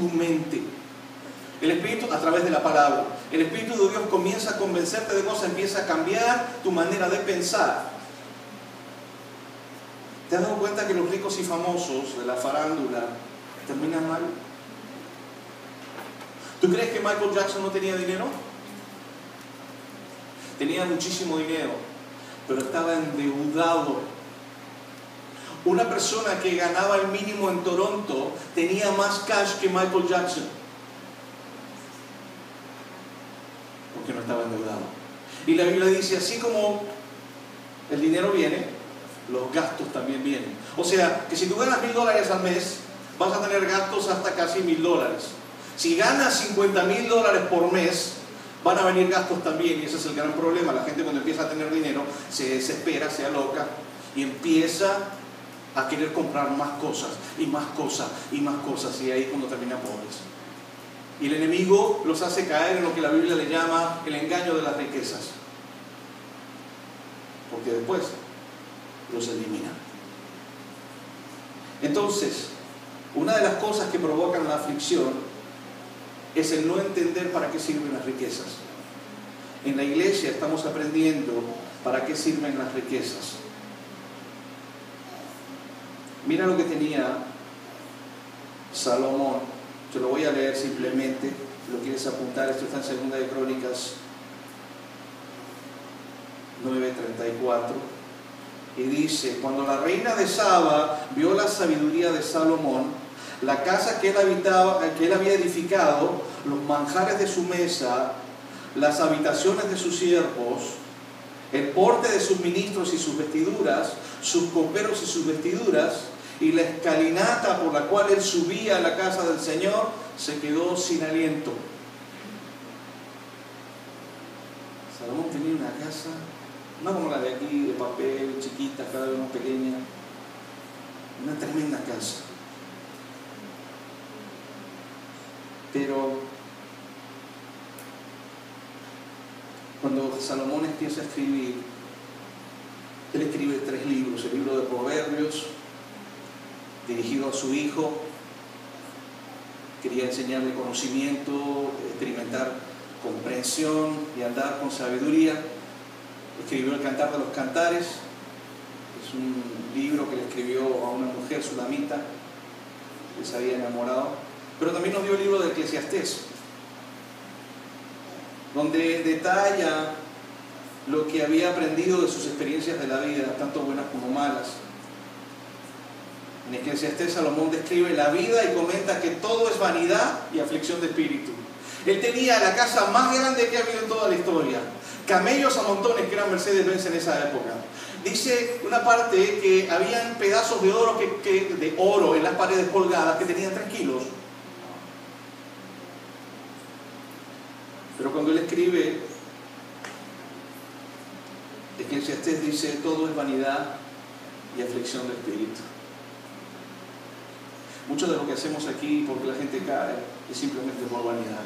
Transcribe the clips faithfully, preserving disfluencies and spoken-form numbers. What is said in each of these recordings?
tu mente. El Espíritu a través de la palabra. El Espíritu de Dios comienza a convencerte de cosas, empieza a cambiar tu manera de pensar. ¿Te has dado cuenta que los ricos y famosos de la farándula terminan mal? ¿Tú crees que Michael Jackson no tenía dinero? Tenía muchísimo dinero, pero estaba endeudado. Una persona que ganaba el mínimo en Toronto tenía más cash que Michael Jackson, porque no estaba endeudado. Y la Biblia dice, así como el dinero viene, los gastos también vienen. O sea, que si tú ganas mil dólares al mes, vas a tener gastos hasta casi mil dólares. Si ganas cincuenta mil dólares por mes, van a venir gastos también, y ese es el gran problema. La gente cuando empieza a tener dinero se desespera, se aloca y empieza a querer comprar más cosas y más cosas y más cosas, y ahí es cuando terminan pobres. Y el enemigo los hace caer en lo que la Biblia le llama el engaño de las riquezas, porque después los elimina. Entonces, una de las cosas que provocan la aflicción es el no entender para qué sirven las riquezas. En la iglesia estamos aprendiendo para qué sirven las riquezas. Mira lo que tenía Salomón. Te lo voy a leer simplemente. Si lo quieres apuntar, esto está en Segunda de Crónicas nueve treinta y cuatro. Y dice, cuando la reina de Saba vio la sabiduría de Salomón, la casa que él habitaba, que él había edificado, los manjares de su mesa, las habitaciones de sus siervos, el porte de sus ministros y sus vestiduras, sus coperos y sus vestiduras, y la escalinata por la cual él subía a la casa del Señor, se quedó sin aliento. Salomón tenía una casa, no como la de aquí, de papel, chiquita, cada vez más pequeña, una tremenda casa. Pero cuando Salomón empieza a escribir, él escribe tres libros: el libro de Proverbios, dirigido a su hijo, quería enseñarle conocimiento, experimentar comprensión y andar con sabiduría. Escribió el Cantar de los Cantares, es un libro que le escribió a una mujer sulamita que se había enamorado. Pero también nos dio el libro de Eclesiastés, donde detalla lo que había aprendido de sus experiencias de la vida, tanto buenas como malas. En Eclesiastés Salomón describe la vida y comenta que todo es vanidad y aflicción de espíritu. Él tenía la casa más grande que ha habido en toda la historia, camellos a montones, que eran Mercedes-Benz en esa época. Dice una parte que habían pedazos de oro, que, que, de oro en las paredes colgadas que tenían tres kilos. Pero cuando él escribe, Eclesiastés dice, todo es vanidad y aflicción de espíritu. Mucho de lo que hacemos aquí, porque la gente cae, es simplemente por vanidad.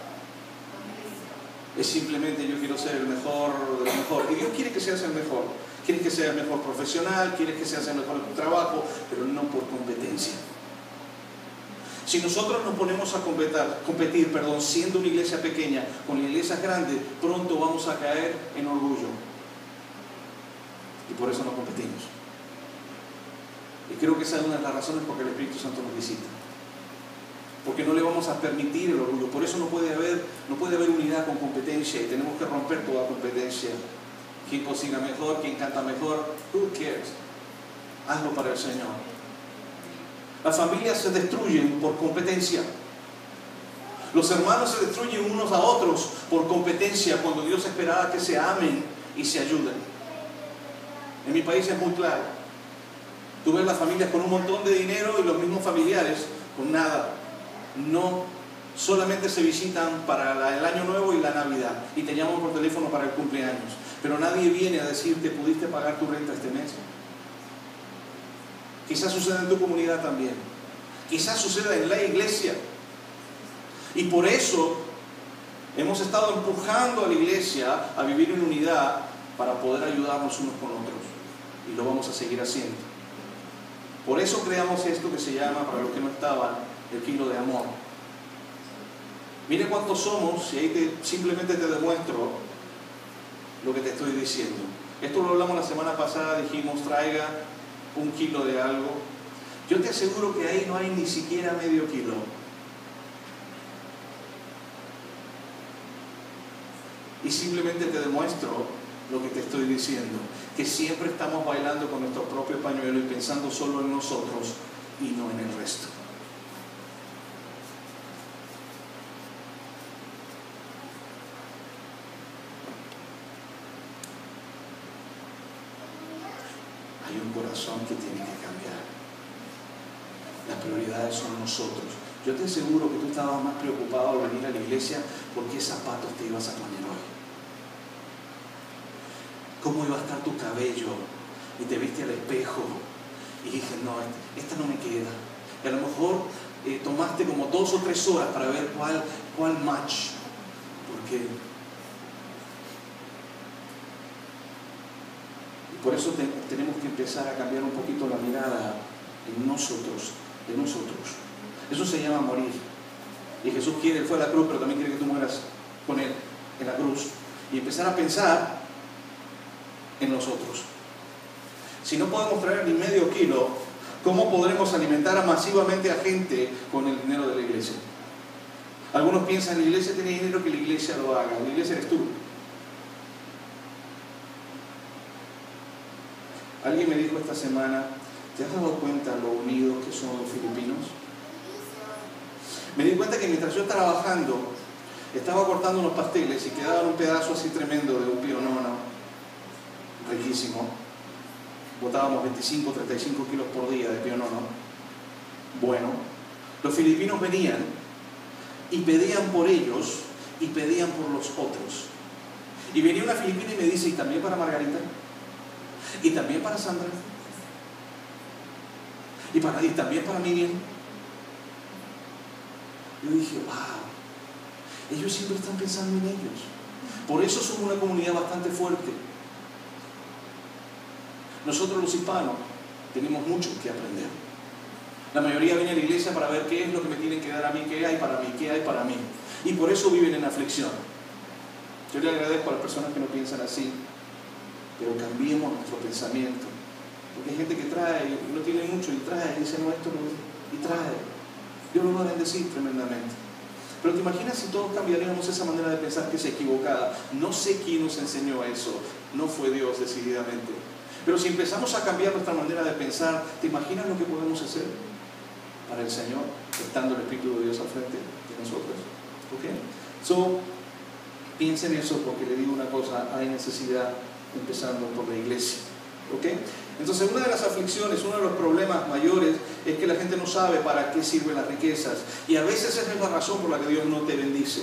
Es simplemente yo quiero ser el mejor de lo mejor. Y Dios quiere que seas el mejor. Quiere que seas el mejor profesional, quiere que seas el mejor en tu trabajo, pero no por competencia. Si nosotros nos ponemos a competir, competir perdón, siendo una iglesia pequeña con iglesias grandes, pronto vamos a caer en orgullo. Y por eso no competimos. Y creo que esa es una de las razones por las que el Espíritu Santo nos visita. Porque no le vamos a permitir el orgullo. Por eso no puede haber, no puede haber unidad con competencia, y tenemos que romper toda competencia. ¿Quién cocina mejor? ¿Quién canta mejor? Who cares? Hazlo para el Señor. Las familias se destruyen por competencia. Los hermanos se destruyen unos a otros por competencia, cuando Dios esperaba que se amen y se ayuden. En mi país es muy claro. Tú ves las familias con un montón de dinero y los mismos familiares con nada. No, solamente se visitan para la, el año nuevo y la Navidad, y te llaman por teléfono para el cumpleaños, pero nadie viene a decirte, ¿pudiste pagar tu renta este mes? Quizás suceda en tu comunidad también, quizás suceda en la iglesia, y por eso hemos estado empujando a la iglesia a vivir en unidad para poder ayudarnos unos con otros, y lo vamos a seguir haciendo. Por eso creamos esto que se llama, para los que no estaban, el kilo de amor. Mire cuántos somos y ahí te, simplemente te demuestro lo que te estoy diciendo. Esto lo hablamos la semana pasada, dijimos traiga un kilo de algo. Yo te aseguro que ahí no hay ni siquiera medio kilo. Y simplemente te demuestro lo que te estoy diciendo, que siempre estamos bailando con nuestro propio pañuelo y pensando solo en nosotros y no en el resto. Hay un corazón que tiene que cambiar. Las prioridades son nosotros. Yo te aseguro que tú estabas más preocupado al venir a la iglesia por qué zapatos te ibas a poner hoy. ¿Cómo iba a estar tu cabello? Y te viste al espejo y dije, no, esta no me queda. Y a lo mejor eh, tomaste como dos o tres horas para ver cuál, cuál match. Porque y por eso te, tenemos que empezar a cambiar un poquito la mirada en nosotros, de nosotros. Eso se llama morir. Y Jesús quiere, Él fue a la cruz, pero también quiere que tú mueras con Él en la cruz. Y empezar a pensar en nosotros. Si no podemos traer ni medio kilo, ¿cómo podremos alimentar masivamente a gente con el dinero de la iglesia? Algunos piensan, la iglesia tiene dinero, que la iglesia lo haga. La iglesia eres tú. Alguien me dijo esta semana, ¿te has dado cuenta lo unidos que son los filipinos? Me di cuenta que mientras yo estaba trabajando, estaba cortando unos pasteles y quedaban un pedazo así tremendo de un pío nono, riquísimo. Botábamos veinticinco, treinta y cinco kilos por día de pío nono. Bueno, los filipinos venían y pedían por ellos y pedían por los otros. Y venía una filipina y me dice, ¿y también para Margarita? ¿Y también para Sandra? ¿Y, para, y también para Miriam? Yo dije, wow, ellos siempre están pensando en ellos. Por eso somos una comunidad bastante fuerte. Nosotros los hispanos tenemos mucho que aprender. La mayoría viene a la iglesia para ver qué es lo que me tienen que dar a mí, qué hay para mí, qué hay para mí. Y por eso viven en aflicción. Yo le agradezco a las personas que no piensan así, pero cambiemos nuestro pensamiento. Porque hay gente que trae, no tiene mucho y trae, y dice, no, esto no, y trae. Dios lo va a bendecir tremendamente. Pero te imaginas si todos cambiaríamos esa manera de pensar que es equivocada. No sé quién nos enseñó eso, no fue Dios decididamente. Pero si empezamos a cambiar nuestra manera de pensar, ¿te imaginas lo que podemos hacer para el Señor, estando el Espíritu de Dios al frente de nosotros? ¿Ok? So, piensen en eso, porque le digo una cosa, hay necesidad empezando por la iglesia. ¿Ok? Entonces, una de las aflicciones, uno de los problemas mayores es que la gente no sabe para qué sirven las riquezas. Y a veces esa es la razón por la que Dios no te bendice.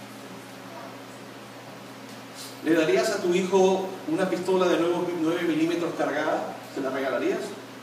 ¿Le darías a tu hijo una pistola de nueve milímetros cargada? ¿Se la regalarías?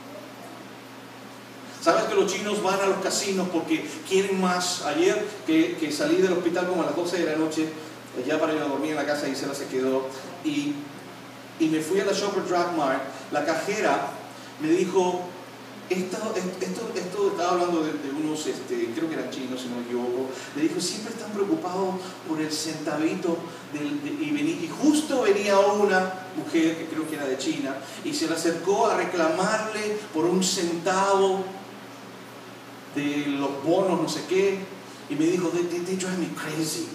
¿Sabes que los chinos van a los casinos porque quieren más? Ayer que, que salí del hospital como a las doce de la noche, ya para ir a dormir en la casa, y Gisela se quedó, y, y me fui a la Shoppers Drug Mart. La cajera me dijo, esto, esto, esto estaba hablando de, de unos, este, creo que eran chinos si no me equivoco, le dijo, siempre están preocupados por el centavito, del, de, y, vení, y justo venía una mujer, que creo que era de China, y se le acercó a reclamarle por un centavo de los bonos, no sé qué, y me dijo, they, they, they drive me crazy.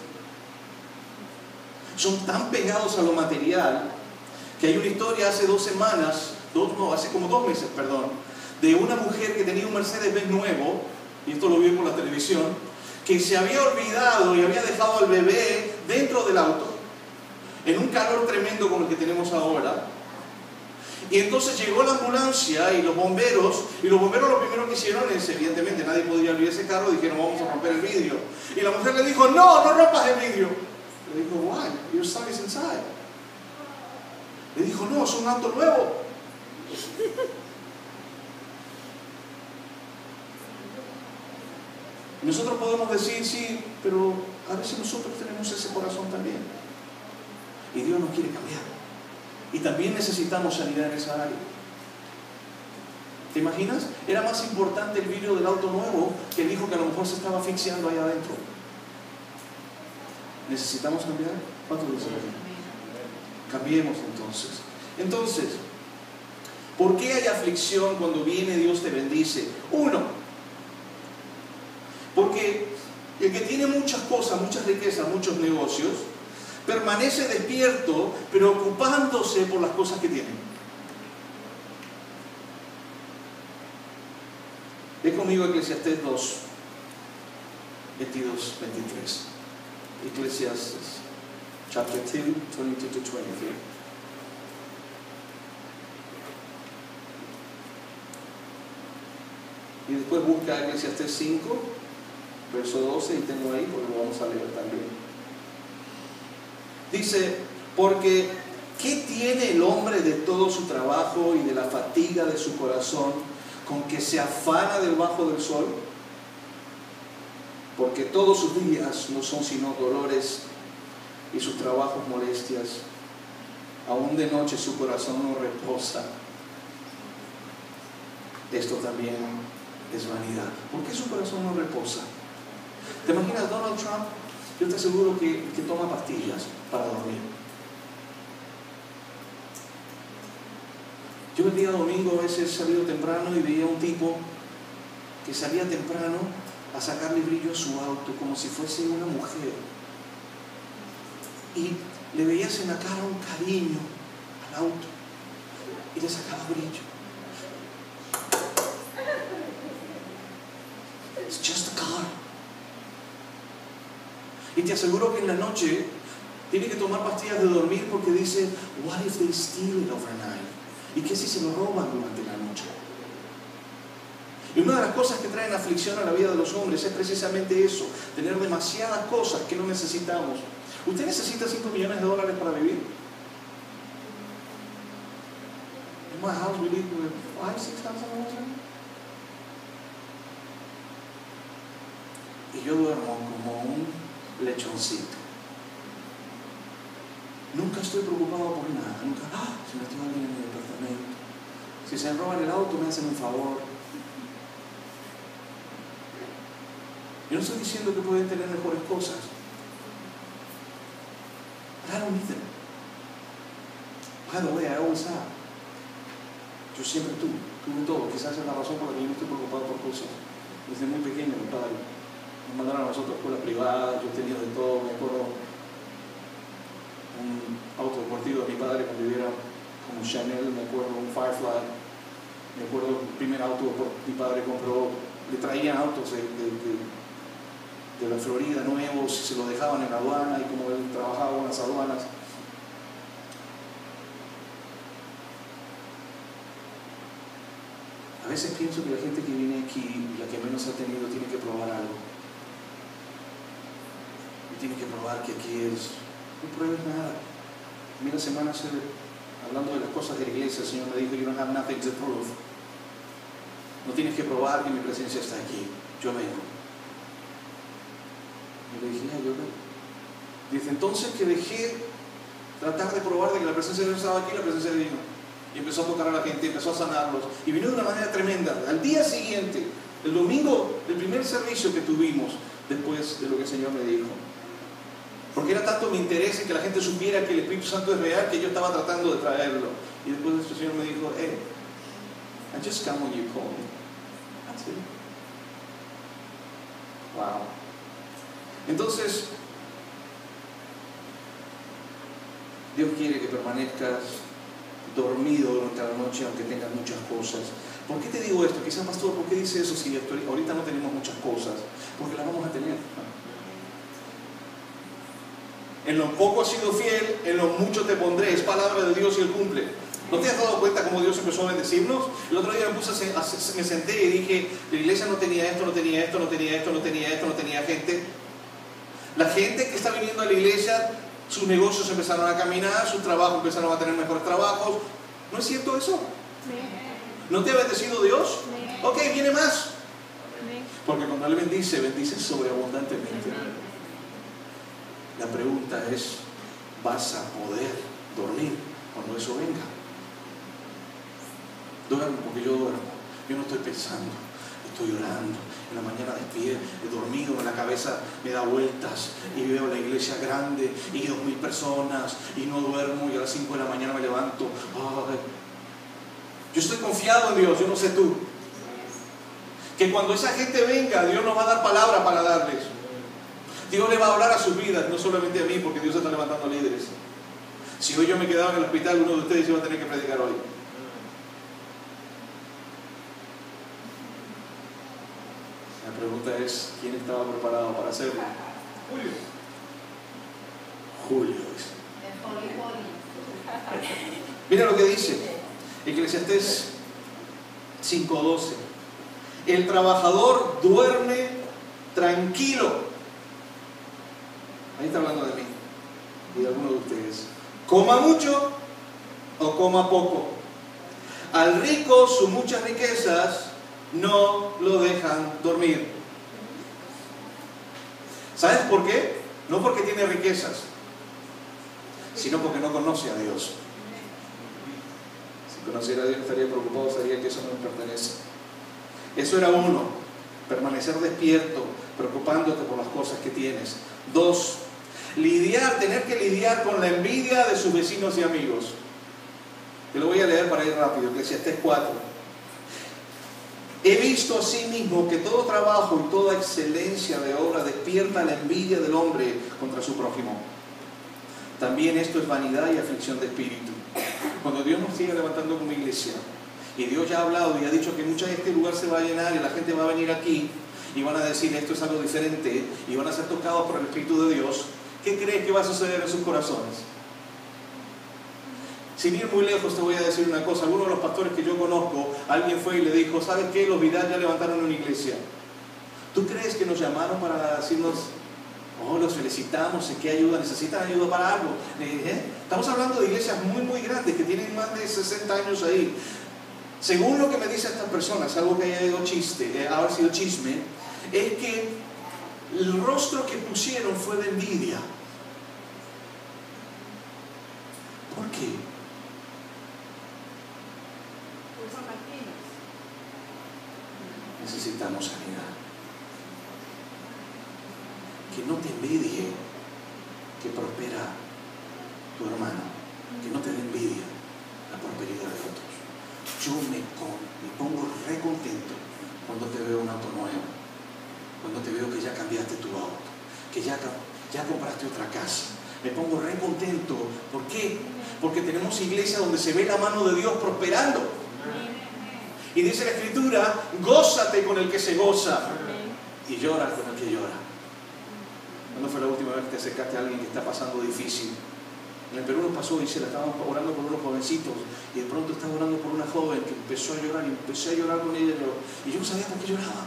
Son tan pegados a lo material, que hay una historia hace dos semanas, dos, no, hace como dos meses, perdón, de una mujer que tenía un Mercedes-Benz nuevo, y esto lo vi por la televisión, que se había olvidado y había dejado al bebé dentro del auto, en un calor tremendo como el que tenemos ahora. Y entonces llegó la ambulancia y los bomberos, y los bomberos lo primero que hicieron es, evidentemente nadie podía abrir ese carro, dijeron, vamos a romper el vidrio. Y la mujer le dijo, no, no rompas el vidrio. Le dijo, why? Your son is inside. Le dijo, no, es un auto nuevo. Nosotros podemos decir, sí, pero a veces nosotros tenemos ese corazón también. Y Dios nos quiere cambiar. Y también necesitamos sanidad en esa área. ¿Te imaginas? Era más importante el vidrio del auto nuevo que el hijo que a lo mejor se estaba asfixiando ahí adentro. ¿Necesitamos cambiar? ¿Cuánto dicen? Cambiemos entonces. Entonces, ¿por qué hay aflicción cuando viene Dios te bendice? Uno, porque el que tiene muchas cosas, muchas riquezas, muchos negocios, permanece despierto, preocupándose por las cosas que tiene. Ve conmigo Eclesiastés dos, veintidós, veintitrés. Eclesiastes, chapter two, twenty-two to twenty-three. Y después busca Eclesiastés cinco, verso doce, y tengo ahí porque lo vamos a leer también. Dice, porque ¿qué tiene el hombre de todo su trabajo y de la fatiga de su corazón con que se afana debajo del sol? Porque todos sus días no son sino dolores y sus trabajos molestias. Aún de noche su corazón no reposa. Esto también es vanidad. ¿Por qué su corazón no reposa? ¿Te imaginas Donald Trump? Yo te aseguro que, que toma pastillas para dormir. Yo el día domingo a veces he salido temprano y veía a un tipo que salía temprano a sacarle brillo a su auto como si fuese una mujer. Y le veías en la cara un cariño al auto y le sacaba brillo. It's just a car. Y te aseguro que en la noche tiene que tomar pastillas de dormir porque dice, what if they steal it overnight? ¿Y qué si se lo roban durante la noche? Y una de las cosas que traen aflicción a la vida de los hombres es precisamente eso, tener demasiadas cosas que no necesitamos. ¿Usted necesita cinco millones de dólares para vivir? In my house we live with five, six thousand dollars. Y yo duermo como un lechoncito. Nunca estoy preocupado por nada. Nunca, ah, se metió alguien en mi departamento. Si se roban el auto me hacen un favor. Yo no estoy diciendo que pueden tener mejores cosas. But I don't need them. By the way, I always have. Yo siempre tuve, tuve todo. Quizás es la razón por la que yo no estoy preocupado por cosas. Desde muy pequeño, mi padre nos mandaron a nosotros a escuela privada, yo tenía de todo. Me acuerdo un auto deportivo de mi padre cuando yo era como Chanel, me acuerdo un Firefly, me acuerdo el primer auto que mi padre compró, le traían autos de, de, de, de la Florida nuevos y se los dejaban en la aduana, y como él trabajaba en las aduanas. A veces pienso que la gente que viene aquí, la que menos ha tenido, tiene que probar algo. Y tiene que probar que aquí es... No pruebes nada. A mí la semana, hablando de las cosas de la iglesia, el Señor me dijo, you don't have nothing to prove. No tienes que probar que mi presencia está aquí. Yo vengo. Y le dije, ah, yo vengo. Dice, entonces que dejé tratar de probar de que la presencia de Dios estaba aquí, la presencia de Dios vino. Y empezó a tocar a la gente, empezó a sanarlos. Y vino de una manera tremenda. Al día siguiente, el domingo, el primer servicio que tuvimos, después de lo que el Señor me dijo. Porque era tanto mi interés en que la gente supiera que el Espíritu Santo es real, que yo estaba tratando de traerlo. Y después el Señor me dijo, hey, I just come when you call me. That's it. Wow. Entonces, Dios quiere que permanezcas dormido durante la noche, aunque tengas muchas cosas. ¿Por qué te digo esto? Quizás, pastor, ¿por qué dice eso si ahorita no tenemos muchas cosas? Porque las vamos a tener. En lo poco has sido fiel, en lo mucho te pondré. Es palabra de Dios y Él cumple. ¿No te has dado cuenta cómo Dios empezó a bendecirnos? El otro día me, puse a, a, me senté y dije, la iglesia no tenía esto, no tenía esto, no tenía esto, no tenía esto, no tenía gente. La gente que está viniendo a la iglesia, sus negocios empezaron a caminar, sus trabajos empezaron a tener mejores trabajos. ¿No es cierto eso? ¿No te ha bendecido Dios? Ok, viene más. Porque cuando Él bendice, bendice sobreabundantemente. La pregunta es, ¿vas a poder dormir cuando eso venga? Duermo porque yo duermo. Yo no estoy pensando, estoy orando, en la mañana despierto, he dormido, en la cabeza me da vueltas y veo la iglesia grande y dos mil personas y no duermo y a las cinco de la mañana me levanto. Ay. Yo estoy confiado en Dios, yo no sé tú. Que cuando esa gente venga, Dios nos va a dar palabra para darles. Dios le va a hablar a sus vidas, no solamente a mí, porque Dios está levantando líderes. Si hoy yo me quedaba en el hospital, uno de ustedes iba a tener que predicar hoy. La pregunta es, ¿quién estaba preparado para hacerlo? Julio. Julio dice. Mira lo que dice Eclesiastés cinco doce. El trabajador duerme tranquilo. Ahí está hablando de mí y de algunos de ustedes. Coma mucho o coma poco. Al rico sus muchas riquezas no lo dejan dormir. ¿Sabes por qué? No porque tiene riquezas, sino porque no conoce a Dios. Si conociera a Dios estaría preocupado, sabría que eso no me pertenece. Eso era uno, permanecer despierto, preocupándote por las cosas que tienes. Dos, lidiar, tener que lidiar con la envidia de sus vecinos y amigos. Te lo voy a leer para ir rápido, Eclesiastés cuatro. He visto asimismo que todo trabajo y toda excelencia de obra despierta la envidia del hombre contra su prójimo. También esto es vanidad y aflicción de espíritu. Cuando Dios nos sigue levantando como iglesia, y Dios ya ha hablado y ha dicho que mucho de este lugar se va a llenar y la gente va a venir aquí y van a decir esto es algo diferente y van a ser tocados por el Espíritu de Dios, ¿qué crees que va a suceder en sus corazones? Sin ir muy lejos te voy a decir una cosa. Algunos de los pastores que yo conozco, alguien fue y le dijo, ¿sabes qué? Los Vidal ya levantaron una iglesia. ¿Tú crees que nos llamaron para decirnos, oh, los felicitamos, ¿en qué ayuda? ¿Necesitan ayuda para algo? ¿Eh? Estamos hablando de iglesias muy, muy grandes que tienen más de sesenta años ahí. Según lo que me dicen estas personas, algo que haya sido chiste, eh, ha sido chisme, es que el rostro que pusieron fue de envidia. ¿Por qué? Necesitamos sanidad. Que no te envidie que prospera tu hermano, que no te dé envidia la prosperidad de otros. Yo me, con, me pongo re contento cuando te veo un auto nuevo, cuando te veo que ya cambiaste tu auto, que ya, ya compraste otra casa. Me pongo re contento. ¿Por qué? Porque tenemos iglesia donde se ve la mano de Dios prosperando. Y dice la Escritura, gózate con el que se goza y llora con el que llora. ¿Cuándo fue la última vez que te acercaste a alguien que está pasando difícil? En el Perú nos pasó y se la estábamos orando por unos jovencitos y de pronto estaba orando por una joven que empezó a llorar y empecé a llorar con ella y yo no sabía por qué lloraba.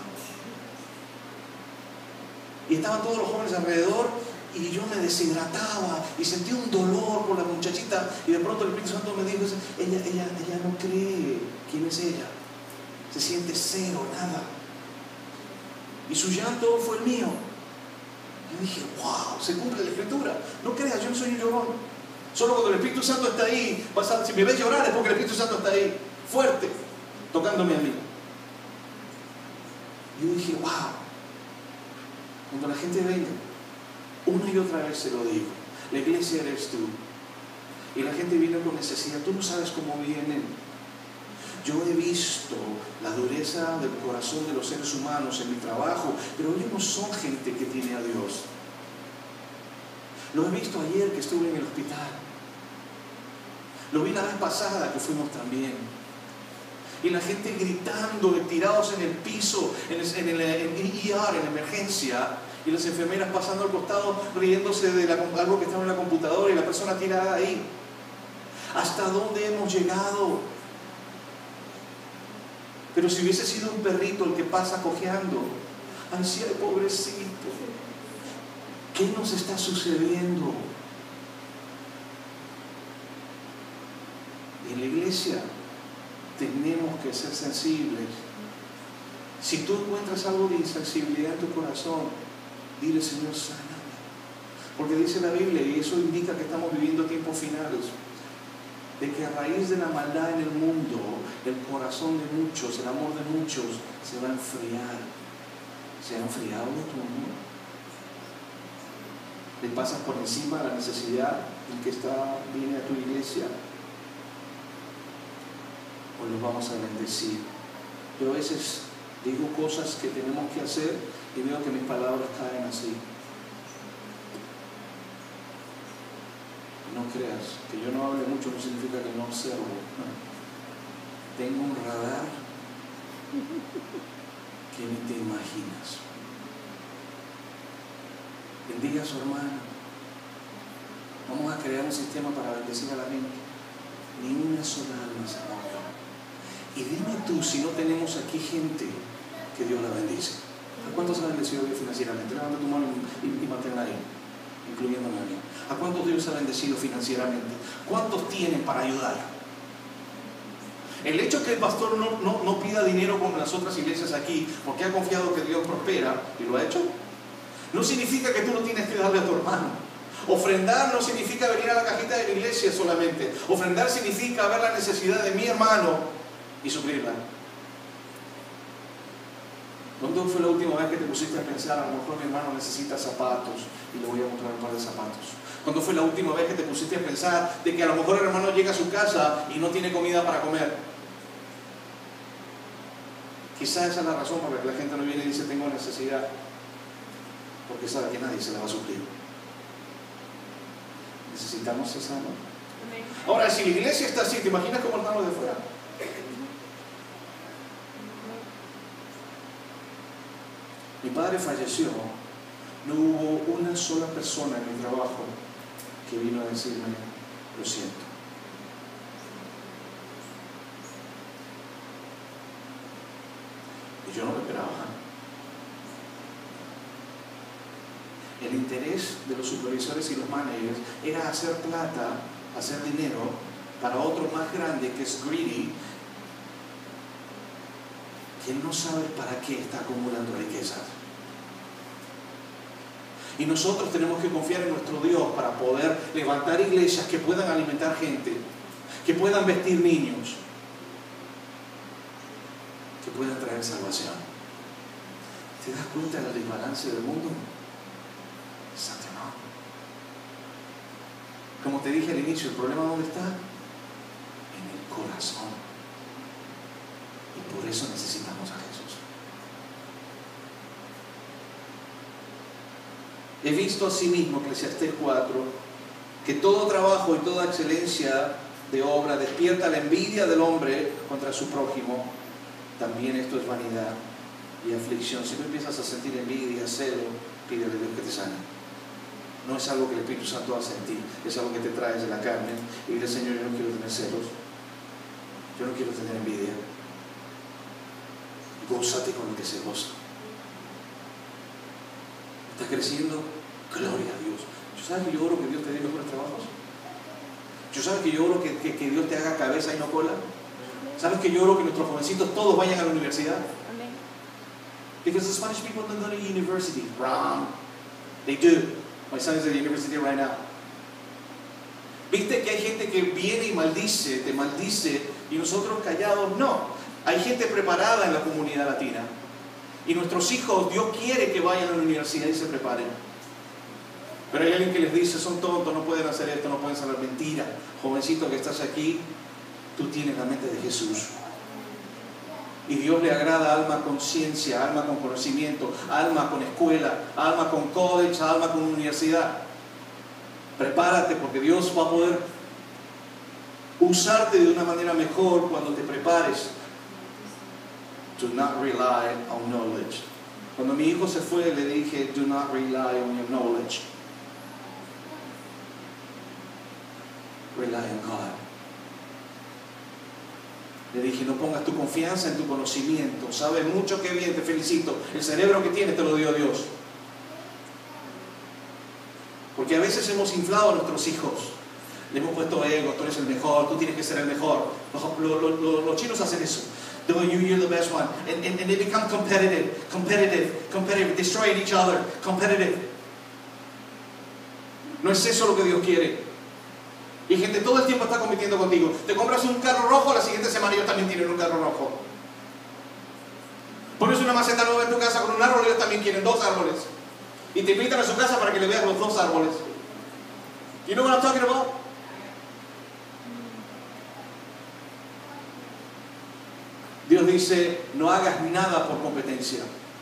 Y estaban todos los jóvenes alrededor y yo me deshidrataba y sentí un dolor por la muchachita y de pronto el Espíritu Santo me dijo, ella, ella, ella no cree quién es ella, se siente cero, nada, y su llanto fue el mío. Yo dije, wow, se cumple la Escritura. No creas, yo no soy un llorón. Solo cuando el Espíritu Santo está ahí, vas a, si me ves llorar es porque el Espíritu Santo está ahí, fuerte, tocándome a mí. Yo dije, wow, cuando la gente venga, una y otra vez se lo digo, la iglesia eres tú. Y la gente viene con necesidad, tú no sabes cómo vienen. Yo he visto la dureza del corazón de los seres humanos en mi trabajo, pero ellos no son gente que tiene a Dios. Lo he visto ayer que estuve en el hospital. Lo vi la vez pasada que fuimos también. Y la gente gritando, tirados en el piso, en el, en el en E R, en emergencia, y las enfermeras pasando al costado, riéndose de la, algo que estaba en la computadora y la persona tirada ahí. ¿Hasta dónde hemos llegado? Pero si hubiese sido un perrito el que pasa cojeando, anciano, pobrecito, ¿qué nos está sucediendo? Y en la iglesia tenemos que ser sensibles. Si tú encuentras algo de insensibilidad en tu corazón, dile, Señor, sáname. Porque dice la Biblia, y eso indica que estamos viviendo tiempos finales, de que a raíz de la maldad en el mundo, el corazón de muchos, el amor de muchos se va a enfriar. ¿Se ha enfriado tu amor? ¿Le pasas por encima la necesidad en que está, viene a tu iglesia? ¿O los vamos a bendecir? Yo a veces digo cosas que tenemos que hacer y veo que mis palabras caen así. No creas, que yo no hable mucho no significa que no observo. No. Tengo un radar que ni te imaginas. Bendiga a su hermano. Vamos a crear un sistema para bendecir a la gente. Ni una sola alma se movió. Y dime tú si no tenemos aquí gente que Dios la bendice. ¿A cuántos ha bendecido Dios financieramente? Levanta tu mano y, y manténla ahí, incluyéndome a mí. ¿A cuántos Dios ha bendecido financieramente? ¿Cuántos tienen para ayudar? El hecho que el pastor no, no, no pida dinero como las otras iglesias aquí, porque ha confiado que Dios prospera y lo ha hecho, no significa que tú no tienes que darle a tu hermano. Ofrendar no significa venir a la cajita de la iglesia solamente. Ofrendar significa ver la necesidad de mi hermano y suplirla. ¿Cuándo fue la última vez que te pusiste a pensar, a lo mejor mi hermano necesita zapatos y le voy a comprar un par de zapatos? ¿Cuándo fue la última vez que te pusiste a pensar de que a lo mejor el hermano llega a su casa y no tiene comida para comer? Quizás esa es la razón por la que la gente no viene y dice tengo necesidad, porque sabe que nadie se la va a suplir. Necesitamos esa, ¿no? Ahora, si la iglesia está así, ¿te imaginas cómo estamos de fuera? Mi padre falleció, no hubo una sola persona en mi trabajo que vino a decirme, lo siento. Y yo no lo esperaba. El interés de los supervisores y los managers era hacer plata, hacer dinero para otro más grande que es greedy, que no sabe para qué está acumulando riquezas. Y nosotros tenemos que confiar en nuestro Dios para poder levantar iglesias que puedan alimentar gente, que puedan vestir niños, que puedan traer salvación. ¿Te das cuenta del desbalance del mundo? Santo, no. Como te dije al inicio, ¿el problema dónde está? En el corazón. Y por eso necesitamos a Jesús. He visto asimismo, Eclesiastés cuatro, que todo trabajo y toda excelencia de obra despierta la envidia del hombre contra su prójimo. También esto es vanidad y aflicción. Si tú empiezas a sentir envidia, celo, pídele a Dios que te sane. No es algo que el Espíritu Santo hace en ti, es algo que te traes de la carne. Y dile, Señor, yo no quiero tener celos, yo no quiero tener envidia. Gózate con lo que se goza. ¿Estás creciendo? Gloria a Dios. ¿Yo sabes que yo oro que Dios te dé mejores trabajos? ¿Yo sabes que yo oro que, que, que Dios te haga cabeza y no cola? ¿Sabes que yo oro que nuestros jovencitos todos vayan a la universidad? Amén. Because the Spanish people don't go to university. Wrong. They do. My son is at the university right now. ¿Viste que hay gente que viene y maldice, te maldice, y nosotros callados? No. Hay gente preparada en la comunidad latina. Y nuestros hijos, Dios quiere que vayan a la universidad y se preparen. Pero hay alguien que les dice, son tontos, no pueden hacer esto, no pueden saber. Mentira. Jovencito que estás aquí, tú tienes la mente de Jesús. Y Dios le agrada alma con ciencia, alma con conocimiento, alma con escuela, alma con college, alma con universidad. Prepárate, porque Dios va a poder usarte de una manera mejor cuando te prepares. Do not rely on knowledge. Cuando mi hijo se fue, le dije, do not rely on your knowledge. Rely on God. Le dije, no pongas tu confianza en tu conocimiento. Sabes mucho, qué bien, te felicito. El cerebro que tienes te lo dio Dios. Porque a veces hemos inflado a nuestros hijos. Le hemos puesto ego, tú eres el mejor, tú tienes que ser el mejor. Los, los, los, los chinos hacen eso. No, you, you're the best one. And, and, and they become competitive, competitive, competitive, destroying each other, competitive. No es eso lo que Dios quiere. Y gente todo el tiempo está compitiendo contigo. Te compras un carro rojo, la siguiente semana ellos también tienen un carro rojo. Pones una maceta nueva en tu casa con un árbol, ellos también quieren dos árboles. Y te invitan a su casa para que le veas los dos árboles. You know what I'm talking about? Dios dice, no hagas nada por competencia.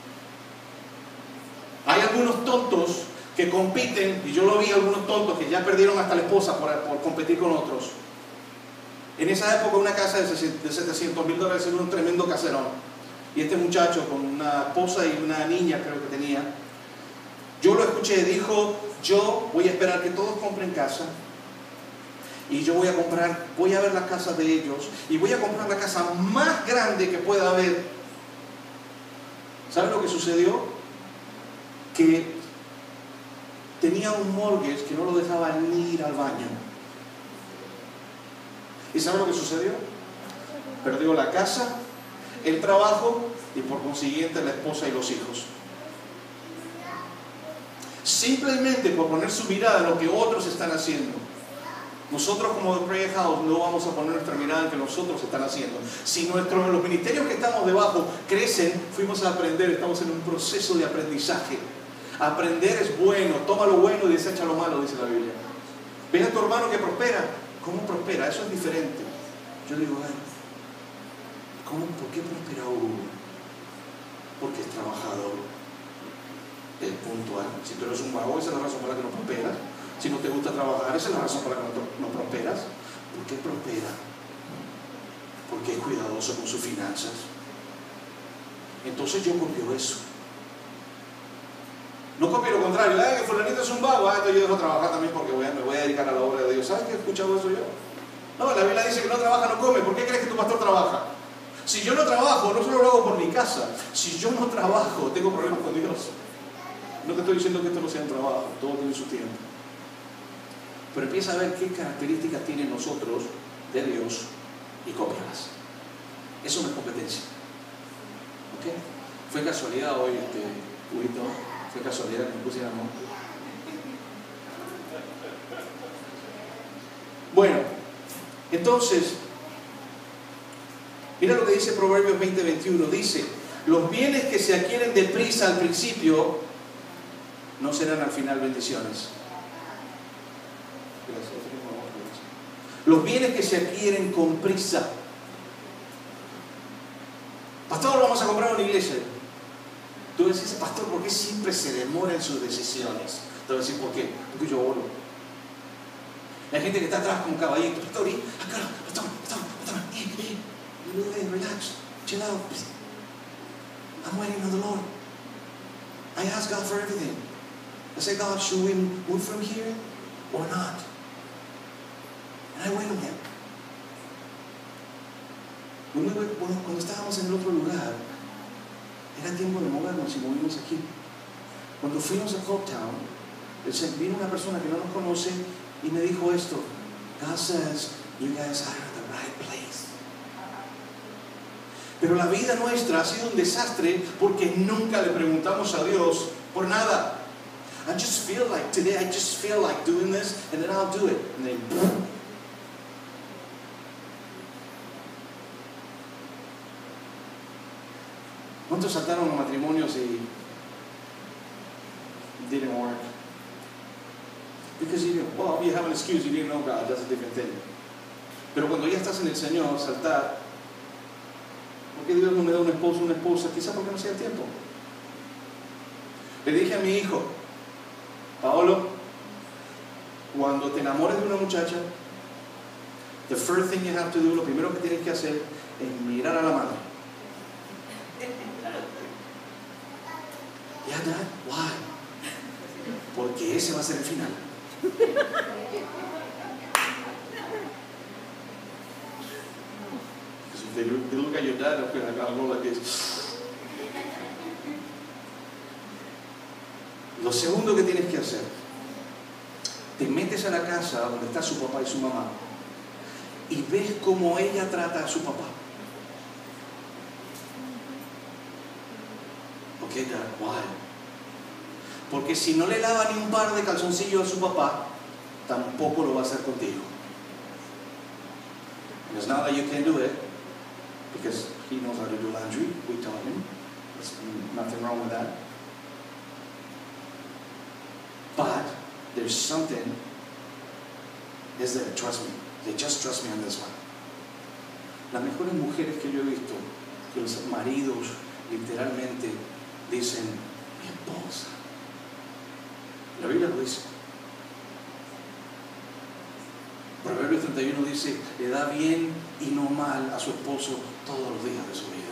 Hay algunos tontos que compiten, y yo lo vi, algunos tontos que ya perdieron hasta la esposa por, por competir con otros. En esa época una casa de setecientos mil dólares era un tremendo caserón. Y este muchacho con una esposa y una niña creo que tenía, yo lo escuché, dijo, yo voy a esperar que todos compren casa y yo voy a comprar, voy a ver las casas de ellos y voy a comprar la casa más grande que pueda haber. ¿Saben lo que sucedió? Que tenía un mortgage que no lo dejaba ni ir al baño. ¿Y saben lo que sucedió? Perdió la casa, el trabajo y por consiguiente la esposa y los hijos. Simplemente por poner su mirada en lo que otros están haciendo. Nosotros como The Prayer House no vamos a poner nuestra mirada en lo que nosotros están haciendo. Si nuestros, los ministerios que estamos debajo crecen, fuimos a aprender, estamos en un proceso de aprendizaje. Aprender es bueno, toma lo bueno y desecha lo malo, dice la Biblia. Ves a tu hermano que prospera. ¿Cómo prospera? Eso es diferente. Yo digo, ay, ¿cómo, ¿por qué prospera Hugo? Porque es trabajador, es puntual. Si tú eres un vago, esa es la razón por la que no prosperas. Si no te gusta trabajar, esa es la razón por la que no, no prosperas. ¿Por qué prospera? Porque es cuidadoso con sus finanzas. Entonces yo copio eso. No copio lo contrario. Ay, que fulanito es un vago. Ah, entonces yo dejo trabajar también porque voy a, me voy a dedicar a la obra de Dios. ¿Sabes que he escuchado eso yo? No, la Biblia dice que no trabaja, no come. ¿Por qué crees que tu pastor trabaja? Si yo no trabajo, no solo lo hago por mi casa. Si yo no trabajo, tengo problemas con Dios. No te estoy diciendo que esto no sea un trabajo. Todo tiene su tiempo. Pero empieza a ver qué características tienen nosotros de Dios y cópialas. Eso no es competencia. ¿Ok? Fue casualidad hoy, este, Huguito. Fue casualidad que me pusiéramos. Bueno, entonces, mira lo que dice Proverbios veinte veintiuno. Dice, los bienes que se adquieren deprisa al principio no serán al final bendiciones. Los bienes que se adquieren con prisa. Pastor, vamos a comprar una iglesia. Tú decís, pastor, ¿por qué siempre se demora en sus decisiones? Te voy a decir, ¿por qué? Porque yo oro. Hay gente que está atrás como un caballito. Pastor, acá, pastor, pastor, pastor, eh, eh, relax, chill out. I'm waiting on the Lord. I ask God for everything. I say, God, should we move from here or not? And I wait on Him. Cuando estábamos en el otro lugar, era tiempo de movernos y movimos aquí. Cuando fuimos a Copetown, vino una persona que no nos conoce y me dijo esto: God says, you guys are at the right place. Pero la vida nuestra ha sido un desastre porque nunca le preguntamos a Dios por nada. I just feel like today, I just feel like doing this, and then I'll do it. And then, boom. ¿Cuántos saltaron a matrimonios y didn't work? Because you didn't, well, you have an excuse, you didn't know God, that's a different thing. Pero cuando ya estás en el Señor, saltar, ¿por qué Dios no me da un esposo o una esposa? Quizá porque no sea el tiempo. Le dije a mi hijo, Paolo, cuando te enamores de una muchacha, the first thing you have to do, lo primero que tienes que hacer es mirar a la madre. Yeah, Dad, why? Porque ese va a ser el final. Because if they look, they look at your dad, they're going to go like this. Lo segundo que tienes que hacer, te metes a la casa donde está su papá y su mamá y ves cómo ella trata a su papá. Ok, Dad, why? Porque si no le lava ni un par de calzoncillos a su papá, tampoco lo va a hacer contigo. And it's not that you can't do it, because he knows how to do laundry, we taught him. There's nothing wrong with that. But there's something is there, trust me. They just trust me on this one. Las mejores mujeres que yo he visto, que los maridos literalmente dicen, mi esposa. La Biblia lo dice. Proverbios treinta y uno dice, le da bien y no mal a su esposo todos los días de su vida.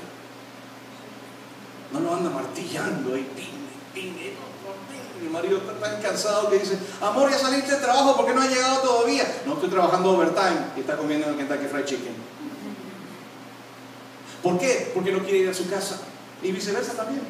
No lo anda martillando ahí, ping, ping, ping. Mi marido está tan cansado que dice, amor, ya saliste de trabajo, ¿por qué no has llegado todavía? No, estoy trabajando overtime y está comiendo en el Kentucky Fried Chicken. ¿Por qué? Porque no quiere ir a su casa. Y viceversa también.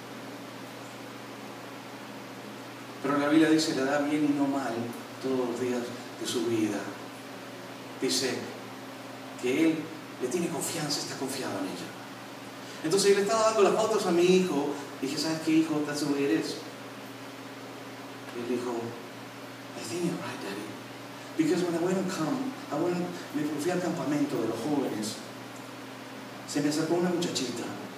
Pero la Biblia dice, le da bien y no mal todos los días de su vida. Dice que él le tiene confianza, está confiado en ella. Entonces yo le estaba dando las pautas a mi hijo. Dije, ¿sabes qué, hijo? That's the way it is. Y él dijo, I think you're right, Daddy. Because when I went to come, I went, me fui al campamento de los jóvenes. Se me acercó una muchachita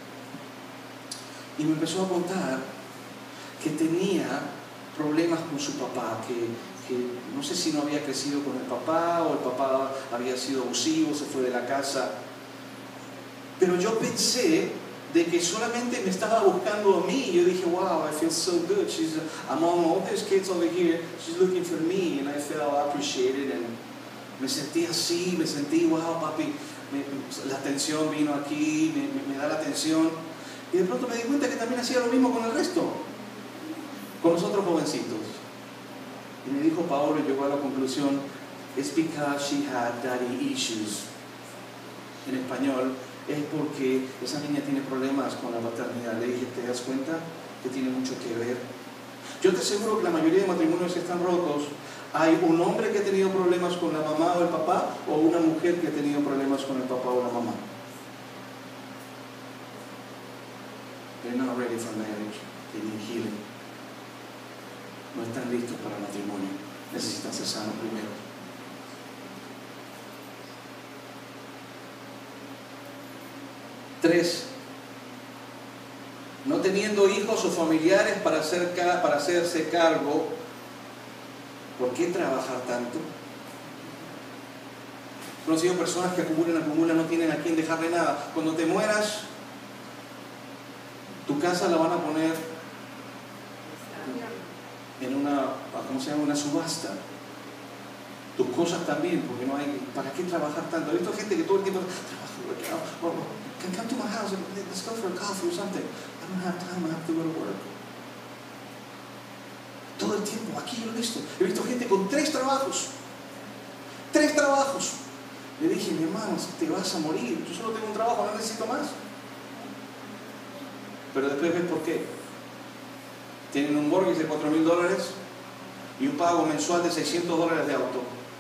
y me empezó a contar que tenía problemas con su papá, que, que no sé si no había crecido con el papá o el papá había sido abusivo, se fue de la casa. Pero yo pensé de que solamente me estaba buscando a mí. Yo dije, wow, I feel so good. She's among all these kids over here. She's looking for me, and I felt appreciated. And me sentí así, me sentí, wow, papi. Me, la atención vino aquí, me, me, me da la atención. Y de pronto me di cuenta que también hacía lo mismo con el resto, con los otros jovencitos. Y me dijo Paolo, y llegó a la conclusión, it's because she had daddy issues. En español, es porque esa niña tiene problemas con la paternidad. Le dije, ¿te das cuenta que tiene mucho que ver? Yo te aseguro que la mayoría de matrimonios que están rotos, hay un hombre que ha tenido problemas con la mamá o el papá, o una mujer que ha tenido problemas con el papá o la mamá. They're not ready for marriage. They need healing. No están listos para el matrimonio. Necesitan ser sanos primero. Tres, no teniendo hijos o familiares para, hacer, para hacerse cargo, ¿por qué trabajar tanto? He conocido personas que acumulan, acumulan, no tienen a quién dejarle nada. Cuando te mueras, tu casa la van a poner en una, ¿cómo se llama? Una subasta. Tus cosas también, porque no hay, ¿para qué trabajar tanto? He visto gente que todo el tiempo trabaja, can come to my house and let's go for a coffee or something. I don't have time, I have to go to work. Todo el tiempo, aquí yo lo he visto. He visto gente con tres trabajos. Tres trabajos. Le dije, mi hermano, te vas a morir. Yo solo tengo un trabajo, no necesito más. Pero después ves por qué. Tienen un mortgage de cuatro mil dólares y un pago mensual de seiscientos dólares de auto.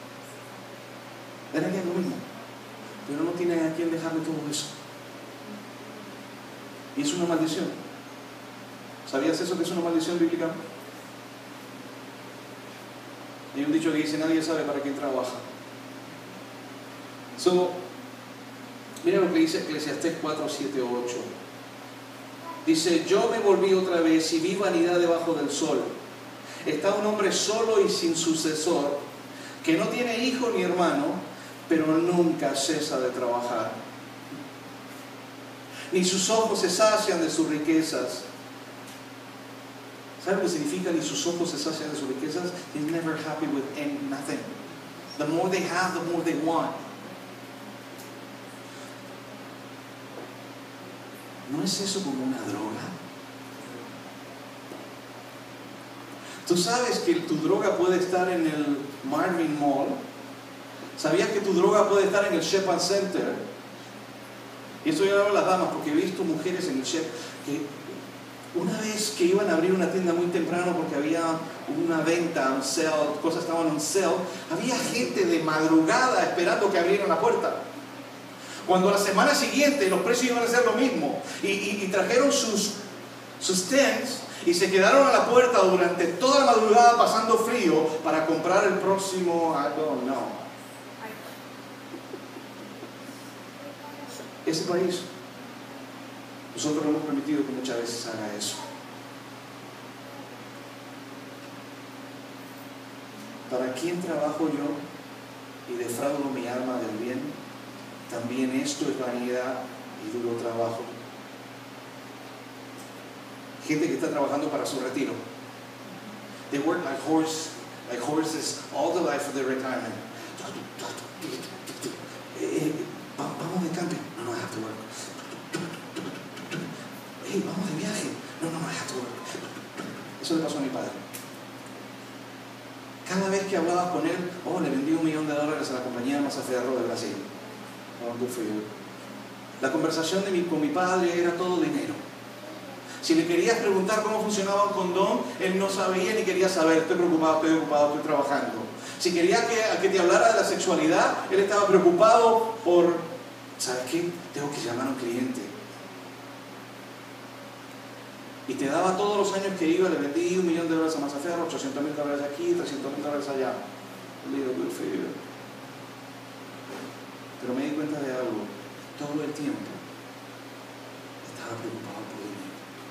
Era lo mismo. Pero no tienen a quién dejarle todo eso. Y es una maldición. ¿Sabías eso que es una maldición bíblica? Hay un dicho que dice, nadie sabe para quién trabaja. So, mira lo que dice Eclesiastés cuatro, siete, ocho. Dice, yo me volví otra vez y vi vanidad debajo del sol. Está un hombre solo y sin sucesor, que no tiene hijo ni hermano, pero nunca cesa de trabajar. Ni sus ojos se sacian de sus riquezas. ¿Sabe lo que significa ni sus ojos se sacian de sus riquezas? He's never happy with any, nothing. The more they have, the more they want. ¿No es eso como una droga? ¿Tú sabes que tu droga puede estar en el Marvin Mall? ¿Sabías que tu droga puede estar en el Shepard Center? Y esto yo hablo a las damas porque he visto mujeres en el Shep que una vez que iban a abrir una tienda muy temprano porque había una venta, un sale, cosas estaban en sale, había gente de madrugada esperando que abrieran la puerta. Cuando la semana siguiente los precios iban a ser lo mismo y, y, y trajeron sus, sus tents y se quedaron a la puerta durante toda la madrugada pasando frío para comprar el próximo, I don't know. Ese país. Nosotros no hemos permitido que muchas veces haga eso. ¿Para quién trabajo yo y defraudo mi alma del bien? También esto es vanidad y duro trabajo. Gente que está trabajando para su retiro. They work like horse, like horses all the life of their retirement. Eh, vamos de camping. No, no, I have to work. Hey, vamos de viaje. No, no, no, I have to work. Eso le pasó a mi padre. Cada vez que hablabas con él, oh, le vendí un millón de dólares a la compañía Mazzaferro de Brasil. Oh, good for you. La conversación de mi, con mi padre era todo dinero. Si le querías preguntar cómo funcionaba un condón, él no sabía ni quería saber. Estoy preocupado, estoy ocupado, estoy trabajando. Si quería que, que te hablara de la sexualidad, él estaba preocupado por, ¿sabes qué? Tengo que llamar a un cliente. Y te daba todos los años que iba, le vendí un millón de dólares a Mazzaferro, ochocientos mil dólares aquí, trescientos mil dólares allá. Little good for you. Pero me di cuenta de algo. Todo el tiempo estaba preocupado por dinero.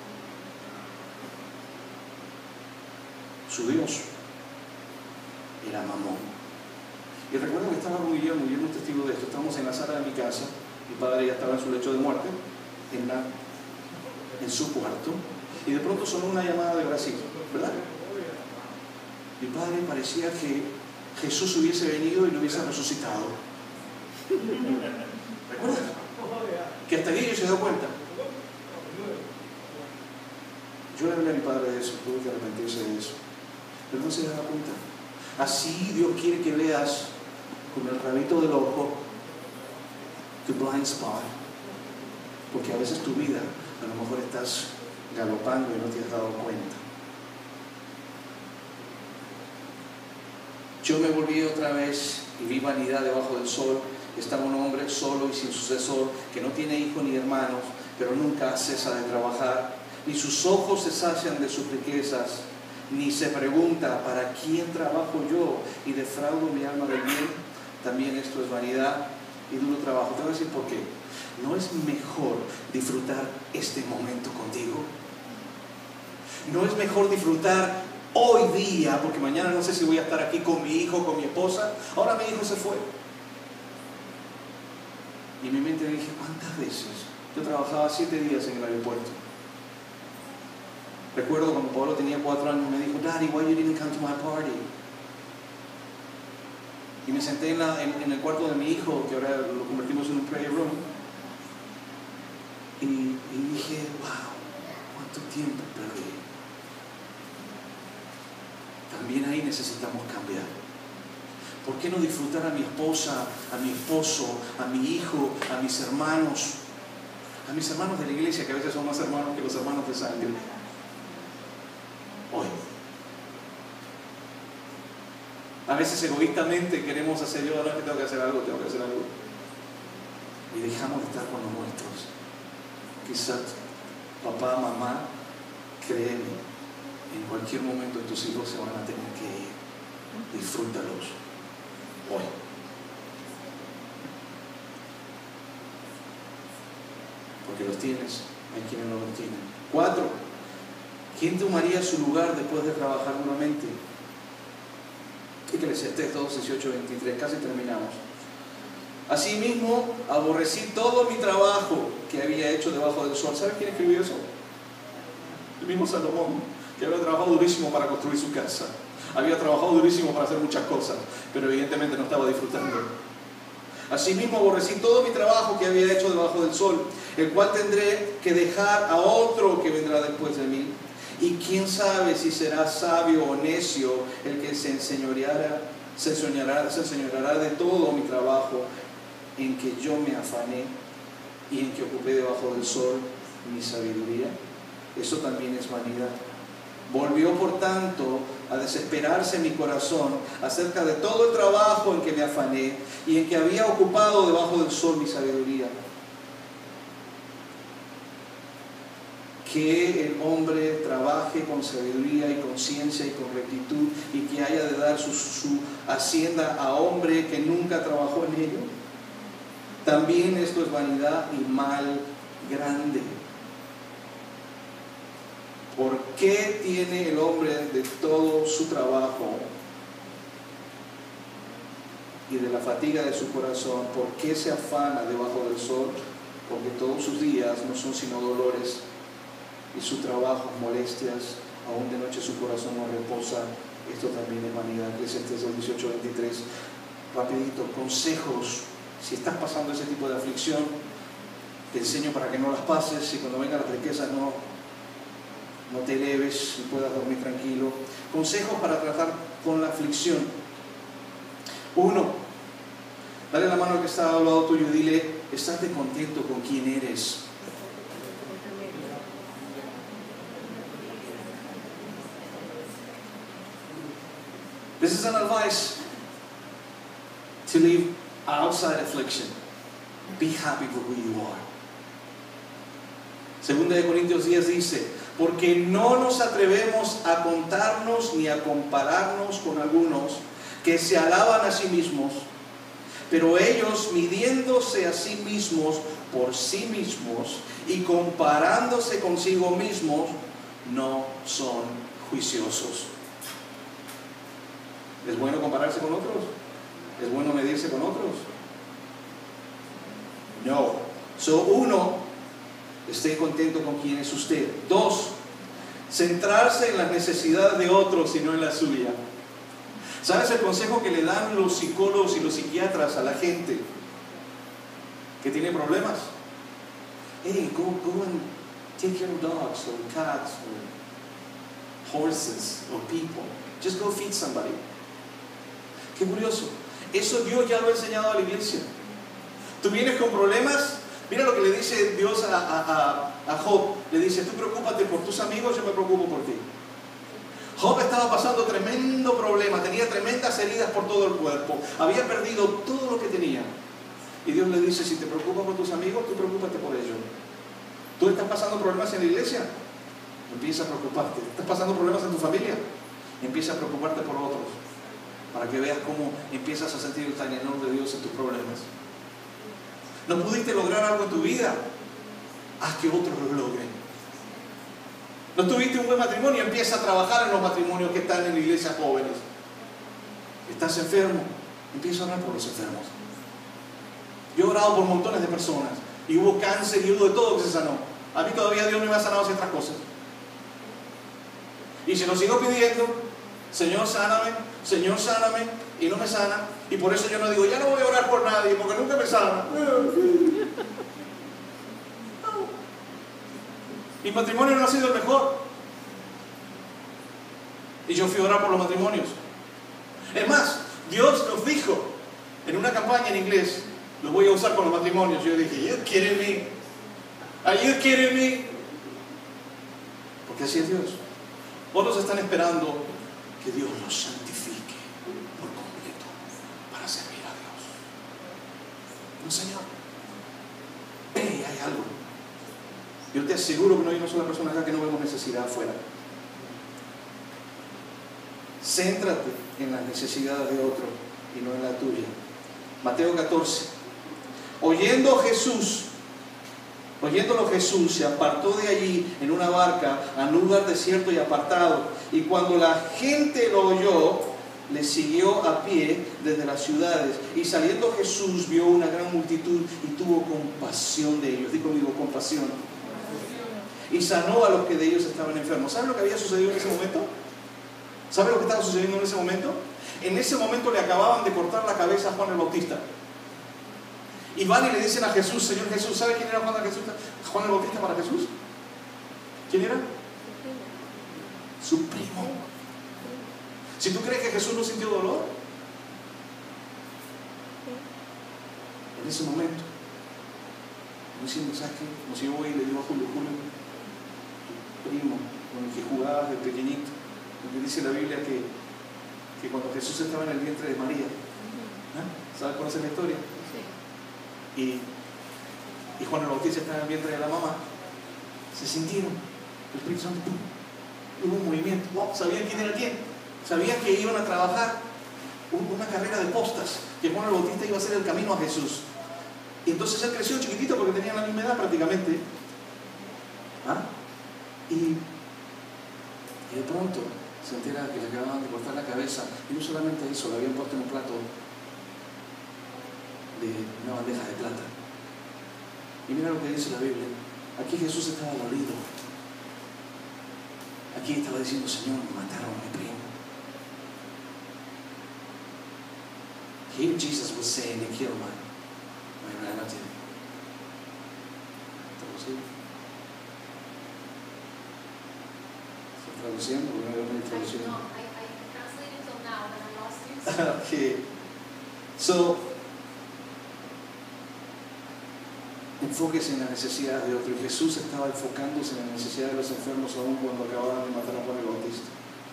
Su Dios era Mamón. Y recuerdo que estaba con Guillermo, Guillermo es testigo de esto. Estábamos en la sala de mi casa, mi padre ya estaba en su lecho de muerte, en, la, en su cuarto, y de pronto sonó una llamada de Brasil, ¿verdad? Mi padre parecía que Jesús hubiese venido y lo hubiese resucitado. ¿Recuerdas? Que hasta Guillermo se dio cuenta. Yo le hablé a mi padre de eso, tuve que arrepentirse de eso. Pero no se da cuenta. Así Dios quiere que veas con el rabito del ojo tu blind spot, porque a veces tu vida a lo mejor estás galopando y no te has dado cuenta. Yo me volví otra vez y vi vanidad debajo del sol. Estaba un hombre solo y sin sucesor, que no tiene hijos ni hermanos, pero nunca cesa de trabajar, ni sus ojos se sacian de sus riquezas, ni se pregunta, ¿para quién trabajo yo y defraudo mi alma del bien? También esto es vanidad y duro trabajo. Te voy a decir por qué. ¿No es mejor disfrutar este momento contigo? ¿No es mejor disfrutar hoy día? Porque mañana no sé si voy a estar aquí con mi hijo, con mi esposa. Ahora mi hijo se fue. Y en mi mente dije, ¿cuántas veces? Yo trabajaba siete días en el aeropuerto. Recuerdo cuando Pablo tenía cuatro años, me dijo, Daddy, why you didn't come to my party? Y me senté en, la, en, en el cuarto de mi hijo, que ahora lo convertimos en un prayer room. Y, y dije, wow, cuánto tiempo perdí. También ahí necesitamos cambiar. ¿Por qué no disfrutar a mi esposa, a mi esposo, a mi hijo, a mis hermanos? A mis hermanos de la iglesia, que a veces son más hermanos que los hermanos de sangre. Hoy. A veces egoístamente queremos hacer, yo ahora que tengo que hacer algo, tengo que hacer algo. Y dejamos de estar con los nuestros. Quizás, papá, mamá, créeme, en cualquier momento tus hijos se van a tener que ir. Disfrútalos hoy. Porque los tienes, hay quienes no los tienen. Cuatro. ¿Quién tomaría su lugar después de trabajar duramente? Eclesiastés dos, dieciocho, veintitrés, casi terminamos. Asimismo, aborrecí todo mi trabajo que había hecho debajo del sol. ¿Sabes quién escribió eso? El mismo Salomón, que había trabajado durísimo para construir su casa. Había trabajado durísimo para hacer muchas cosas, pero evidentemente no estaba disfrutando. Asimismo, aborrecí todo mi trabajo que había hecho debajo del sol, el cual tendré que dejar a otro que vendrá después de mí. Y quién sabe si será sabio o necio el que se enseñoreará, se enseñoreará, se enseñoreará de todo mi trabajo en que yo me afané y en que ocupé debajo del sol mi sabiduría. Eso también es vanidad. Volvió por tanto a desesperarse mi corazón acerca de todo el trabajo en que me afané y en que había ocupado debajo del sol mi sabiduría. Que el hombre trabaje con sabiduría y con ciencia y con rectitud, y que haya de dar su, su hacienda a hombre que nunca trabajó en ello. También esto es vanidad y mal grande. ¿Por qué tiene el hombre de todo su trabajo y de la fatiga de su corazón? ¿Por qué se afana debajo del sol? Porque todos sus días no son sino dolores, y su trabajo molestias. Aún de noche su corazón no reposa. Esto también es vanidad. Eclesiastés dieciocho veintitrés. Rapidito, consejos. Si estás pasando ese tipo de aflicción, te enseño para que no las pases, y cuando vengan las riquezas no, no te eleves y puedas dormir tranquilo. Consejos para tratar con la aflicción. Uno, dale la mano al que está al lado tuyo y dile: estate contento con quien eres. This is an advice to live outside affliction. Be happy for who you are. Segunda de Corintios diez dice: porque no nos atrevemos a contarnos ni a compararnos con algunos que se alaban a sí mismos, pero ellos, midiéndose a sí mismos por sí mismos y comparándose consigo mismos, no son juiciosos. ¿Es bueno compararse con otros? ¿Es bueno medirse con otros? No. So, uno, esté contento con quien es usted. Dos, centrarse en las necesidades de otros y no en la suya. ¿Sabes el consejo que le dan los psicólogos y los psiquiatras a la gente que tiene problemas? Hey, go, go and take care of dogs or cats or horses or people. Just go feed somebody. Qué curioso. Eso Dios ya lo ha enseñado a la iglesia. Tú vienes con problemas. Mira lo que le dice Dios a, a, a Job. Le dice: tú preocúpate por tus amigos, yo me preocupo por ti. Job estaba pasando tremendo problema. Tenía tremendas heridas por todo el cuerpo. Había perdido todo lo que tenía. Y Dios le dice: si te preocupas por tus amigos, tú preocúpate por ellos. Tú estás pasando problemas en la iglesia, empieza a preocuparte. Estás pasando problemas en tu familia, empieza a preocuparte por otros, para que veas cómo empiezas a sentir el tañedor de Dios en tus problemas. ¿No pudiste lograr algo en tu vida? Haz que otros lo logren. ¿No tuviste un buen matrimonio? Empieza a trabajar en los matrimonios que están en la iglesia jóvenes. ¿Estás enfermo? Empieza a orar por los enfermos. Yo he orado por montones de personas y hubo cáncer y hubo de todo que se sanó. A mí todavía Dios no me ha sanado hacia otras cosas. Y se lo sigo pidiendo: Señor, sáname, Señor, sáname, y no me sana. Y por eso yo no digo: ya no voy a orar por nadie, porque nunca me sana. Mi matrimonio no ha sido el mejor, y yo fui a orar por los matrimonios. Es más, Dios nos dijo en una campaña en inglés: lo voy a usar con los matrimonios. Yo dije: ¿you kidding me? ¿Are you kidding me? Porque así es Dios. Otros están esperando que Dios los santifique por completo para servir a Dios. No, Señor. Hey, hay algo. Yo te aseguro que no hay una sola persona acá que no vemos necesidad afuera. Céntrate en las necesidades de otro y no en la tuya. Mateo catorce. Oyendo Jesús, oyéndolo Jesús, se apartó de allí en una barca a un lugar desierto y apartado. Y cuando la gente lo oyó, le siguió a pie desde las ciudades. Y saliendo Jesús vio una gran multitud y tuvo compasión de ellos. Dí conmigo: compasión. Y sanó a los que de ellos estaban enfermos. ¿Saben lo que había sucedido en ese momento? ¿Saben lo que estaba sucediendo en ese momento? En ese momento le acababan de cortar la cabeza a Juan el Bautista. Y van y le dicen a Jesús: Señor Jesús, ¿sabe quién era Juan el Bautista? Juan el Bautista para Jesús. ¿Quién era? Su primo. Si tú crees que Jesús no sintió dolor, en ese momento, no diciendo: ¿sabes qué? Como si yo voy y le digo a Julio: Julio, tu primo con el que jugabas de pequeñito, porque dice la Biblia que, que cuando Jesús estaba en el vientre de María, ¿eh? ¿sabes? ¿Conoces la historia? Y, y Juan el Bautista estaba en el vientre de la mamá. Se sintieron el Espíritu Santo, ¡pum! Hubo un movimiento. Wow, ¿sabían quién era quién? Sabían que iban a trabajar una carrera de postas, que Juan el Bautista iba a hacer el camino a Jesús. Y entonces él creció chiquitito porque tenía la misma edad prácticamente. ¿Ah? Y Y de pronto se entera que le acababan de cortar la cabeza, y no solamente eso, le habían puesto en un plato de una bandeja de plata. Y mira lo que dice la Biblia. Aquí Jesús estaba dolido. Aquí estaba diciendo: Señor, mataron a mi primo. Here Jesus was saying, they killed my, my relative. ¿Traducido? ¿Está traduciendo? ¿O no hay traducción? No, I, I translated till now, but I lost you. Okay. So, enfóquese en la necesidad de otro. Y Jesús estaba enfocándose en la necesidad de los enfermos aún cuando acababan de matar a Juan el Bautista.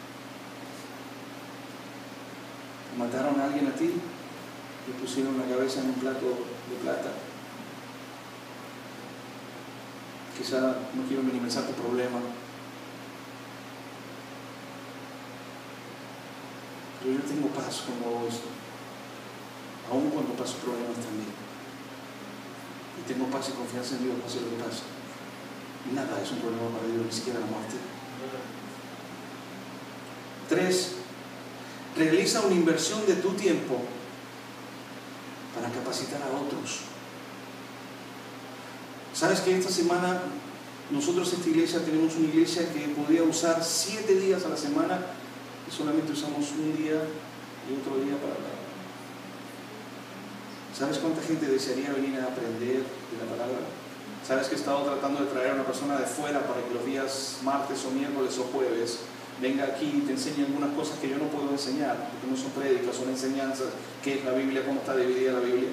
¿Mataron a alguien a ti? Y pusieron la cabeza en un plato de plata. Quizá no quiero minimizar tu problema, pero yo tengo paz cuando hago esto, aún cuando paso problemas también. Y tengo paz y confianza en Dios, pase lo que pase. Nada es un problema para Dios, ni siquiera la muerte. Tres, realiza una inversión de tu tiempo para capacitar a otros. ¿Sabes que esta semana nosotros, esta iglesia, tenemos una iglesia que podría usar siete días a la semana y solamente usamos un día y otro día para hablar? ¿Sabes cuánta gente desearía venir a aprender de la palabra? ¿Sabes que he estado tratando de traer a una persona de fuera para que los días martes o miércoles o jueves venga aquí y te enseñe algunas cosas que yo no puedo enseñar, porque no son prédicas, son enseñanzas, qué es la Biblia, cómo está dividida la Biblia?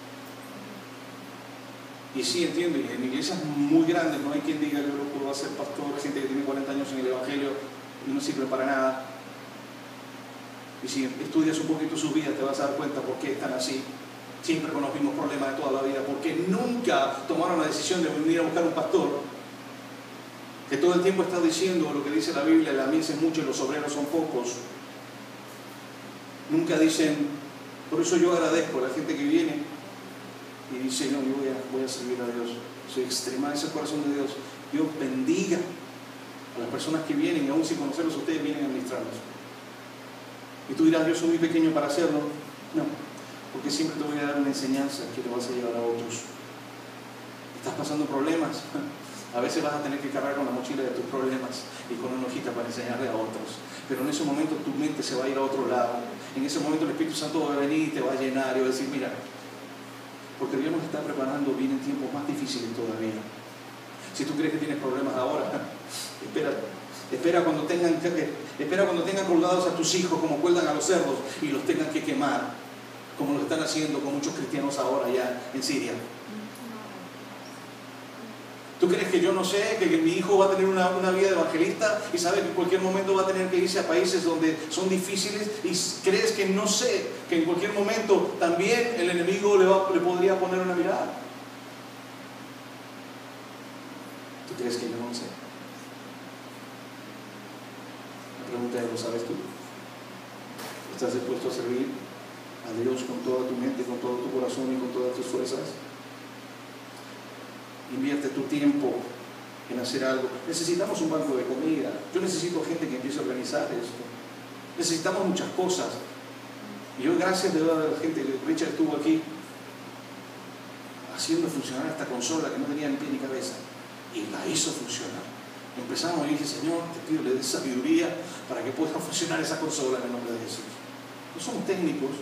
Y sí, entiendo, y en iglesias muy grandes no hay quien diga: yo no puedo ser pastor. Hay gente que tiene cuarenta años en el Evangelio y no sirve para nada. Y si estudias un poquito sus vidas te vas a dar cuenta por qué están así, siempre con los mismos problemas de toda la vida, porque nunca tomaron la decisión de venir a buscar un pastor que todo el tiempo está diciendo lo que dice la Biblia: la mies es mucho y los obreros son pocos. Nunca dicen. Por eso yo agradezco a la gente que viene y dice: no, yo voy a, voy a servir a Dios, soy extrema, ese es el corazón de Dios. Dios bendiga a las personas que vienen, y aún sin conocerlos ustedes vienen a ministrarlos. Y tú dirás: yo soy muy pequeño para hacerlo. No, porque siempre te voy a dar una enseñanza que te vas a llevar a otros. ¿Estás pasando problemas? A veces vas a tener que cargar con la mochila de tus problemas y con una hojita para enseñarle a otros. Pero en ese momento tu mente se va a ir a otro lado. En ese momento el Espíritu Santo va a venir y te va a llenar y va a decir: mira, porque Dios nos está preparando, vienen tiempos más difíciles todavía. Si tú crees que tienes problemas ahora, espera, espera cuando tengan que, espera cuando tengan colgados a tus hijos como cuelgan a los cerdos y los tengan que quemar, como lo están haciendo con muchos cristianos ahora ya en Siria. ¿Tú crees que yo no sé que mi hijo va a tener una, una vida de evangelista y sabe que en cualquier momento va a tener que irse a países donde son difíciles? ¿Y crees que no sé que en cualquier momento también el enemigo le, va, le podría poner una mirada? ¿Tú crees que yo no sé? La pregunta es: ¿lo sabes tú? ¿Estás dispuesto a servir a Dios con toda tu mente, con todo tu corazón y con todas tus fuerzas? Invierte tu tiempo en hacer algo. Necesitamos un banco de comida. Yo necesito gente que empiece a organizar esto. Necesitamos muchas cosas. Y yo, gracias de verdad a la gente, Richard estuvo aquí haciendo funcionar esta consola que no tenía ni pie ni cabeza. Y la hizo funcionar. Empezamos y dije: Señor, te pido le des sabiduría para que pueda funcionar esa consola en el nombre de Jesús. No somos técnicos.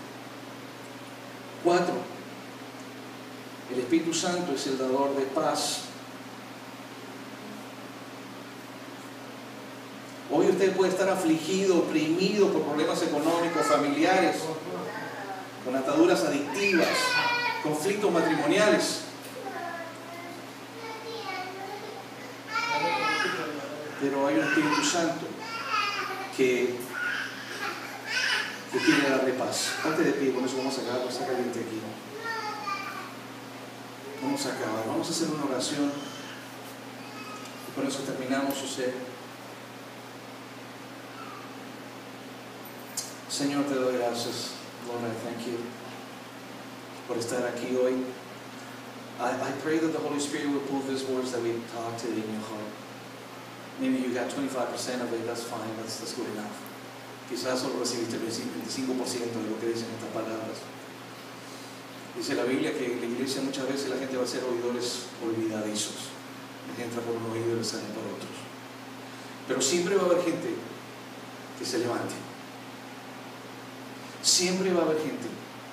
Cuatro. El Espíritu Santo es el dador de paz. Hoy usted puede estar afligido, oprimido por problemas económicos, familiares, con ataduras adictivas, conflictos matrimoniales. Pero hay un Espíritu Santo que, que quiere darle paz. Ponte de pie, con eso vamos a acabar, pues está caliente aquí. Vamos a acabar, vamos a hacer una oración y con eso terminamos, José. Señor, te doy gracias. Lord, I thank you por estar aquí hoy. I, I pray that the Holy Spirit will prove these words that we talked today in your heart. Maybe you got twenty-five percent of it, that's fine, that's, that's good enough. Quizás solo recibiste el veinticinco por ciento de lo que dicen estas palabras. Dice la Biblia que en la iglesia muchas veces la gente va a ser oidores olvidadizos. Entra por un oído y sale por otros. Pero siempre va a haber gente que se levante. Siempre va a haber gente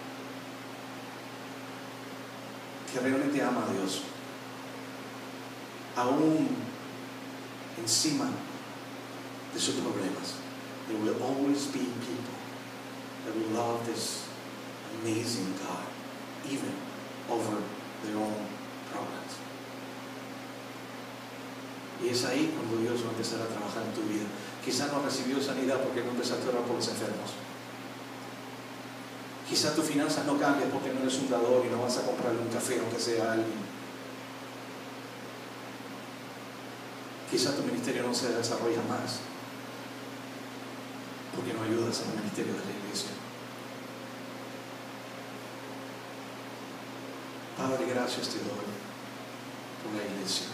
que realmente ama a Dios. Aún encima de sus problemas. There will always be people that will love this amazing God, even over their own problems. Y es ahí cuando Dios va a empezar a trabajar en tu vida. Quizás no has recibido sanidad porque no empezaste a orar por los enfermos. Quizás tus finanzas no cambian porque no eres un dador y no vas a comprarle un café aunque sea a alguien. Quizás tu ministerio no se desarrolla más porque no ayudas al ministerio de la iglesia. Padre, gracias te doy por la iglesia.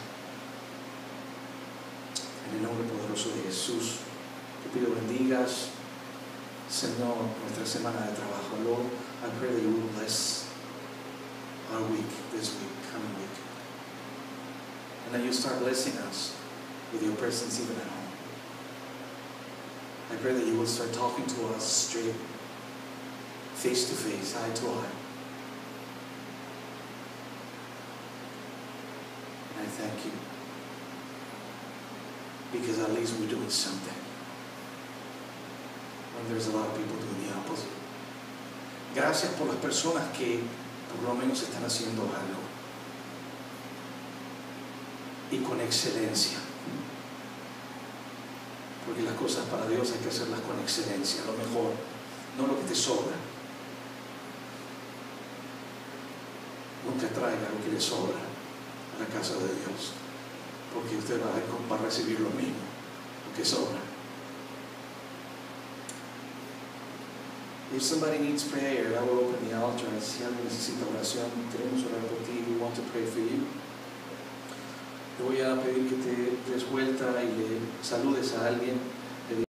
En el nombre poderoso de Jesús, te pido bendigas, Señor, nuestra semana de trabajo. Lord, I pray that you will bless our week, this week, coming week. And that you start blessing us with your presence even at home. I pray that you will start talking to us straight, face to face, eye to eye. And I thank you. Because at least we're doing something. When there's a lot of people doing the opposite. Gracias por las personas que por lo menos están haciendo algo. Y con excelencia. Porque las cosas para Dios hay que hacerlas con excelencia, lo mejor, no lo que te sobra. Nunca traiga lo que le sobra a la casa de Dios. Porque usted va a, va a recibir lo mismo, lo que sobra. If somebody needs prayer, I will open the altar. Si alguien necesita oración, queremos orar por ti. We want to pray for you. Te voy a pedir que te des vuelta y le saludes a alguien.